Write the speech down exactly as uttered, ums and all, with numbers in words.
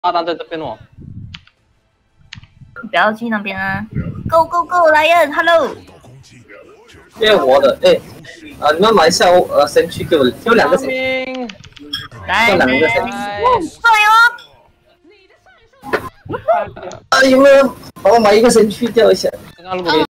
炸弹在这边哦。 不要去那边啊 ！Go go go， 莱恩 ，Hello。 变活的，哎、欸，啊，你们买一下呃神区给我，给我两个神区， 来， 两个神区， 帅哦！啊，有没有帮我买一个神区掉一下？ 刚刚如果